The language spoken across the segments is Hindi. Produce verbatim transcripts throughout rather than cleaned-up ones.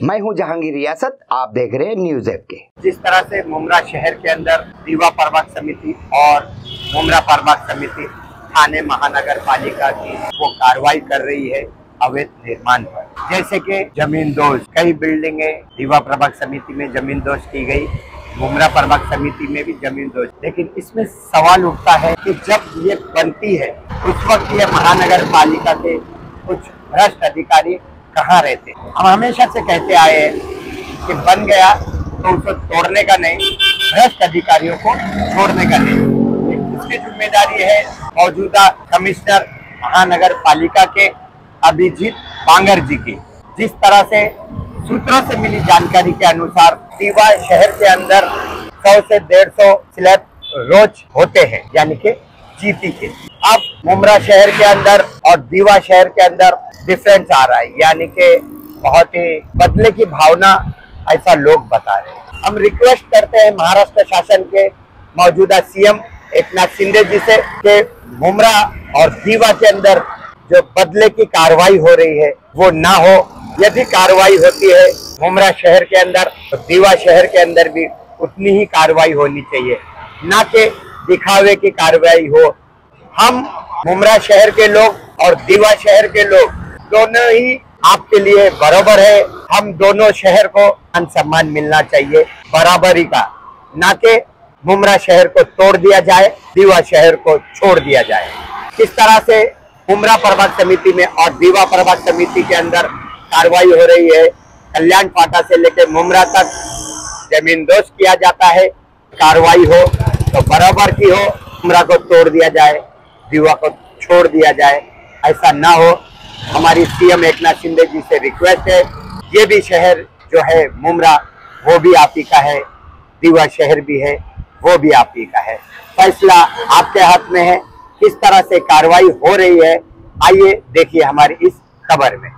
मैं हूं जहांगीर रियासत, आप देख रहे हैं न्यूज ऐप के। जिस तरह से मुमरा शहर के अंदर दीवा प्रभाग समिति और मुमरा प्रभाग समिति थाने महानगर पालिका की वो कार्रवाई कर रही है अवैध निर्माण पर, जैसे कि जमीन दोज, कई बिल्डिंगे दीवा प्रभाग समिति में जमीन दोज की गई, मुमरा प्रभाग समिति में भी जमीन दोज। लेकिन इसमें सवाल उठता है कि जब ये बनती है उस वक्त ये महानगर पालिका के कुछ भ्रष्ट अधिकारी कहाँ रहते। हम हमेशा से कहते आए हैं कि बन गया तो उसे तोड़ने का नहीं, भ्रष्ट अधिकारियों को छोड़ने का नहीं। इसकी जिम्मेदारी है मौजूदा कमिश्नर महानगर पालिका के अभिजीत बांगर जी की। जिस तरह से सूत्रों से मिली जानकारी के अनुसार दीवा शहर के अंदर सौ से डेढ़ सौ स्लैब रोज होते हैं, यानी कि जीपी के। अब मुमरा शहर के अंदर और दीवा शहर के अंदर डिफरेंस आ रहा है, यानी कि बहुत ही बदले की भावना ऐसा लोग बता रहे हैं। हम रिक्वेस्ट करते हैं महाराष्ट्र शासन के मौजूदा सीएम एकनाथ शिंदे जी से कि मुमरा और दीवा के अंदर जो बदले की कार्रवाई हो रही है वो ना हो। यदि कार्रवाई होती है मुमरा शहर के अंदर तो दीवा शहर के अंदर भी उतनी ही कार्रवाई होनी चाहिए, ना कि दिखावे की कार्रवाई हो। हम मुमरा शहर के लोग और दीवा शहर के लोग दोनों ही आपके लिए बराबर है। हम दोनों शहर को मान सम्मान मिलना चाहिए बराबरी का, ना कि मुमरा शहर को तोड़ दिया जाए, दीवा शहर को छोड़ दिया जाए। किस तरह से मुमरा प्रभाग समिति में और दीवा प्रभाग समिति के अंदर कार्रवाई हो रही है, कल्याण फाटा से लेकर मुमरा तक जमीन दोज किया जाता है। कार्रवाई हो तो बराबर की हो, मुमरा को तोड़ दिया जाए, दीवा को छोड़ दिया जाए, ऐसा ना हो। हमारी सीएम एकनाथ शिंदे जी से रिक्वेस्ट है, ये भी शहर जो है मुमरा वो भी आप ही का है, दीवा शहर भी है वो भी आप ही का है। फैसला आपके हाथ में है, किस तरह से कार्रवाई हो रही है आइए देखिए हमारी इस खबर में।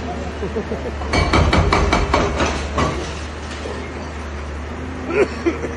Ha ha ha.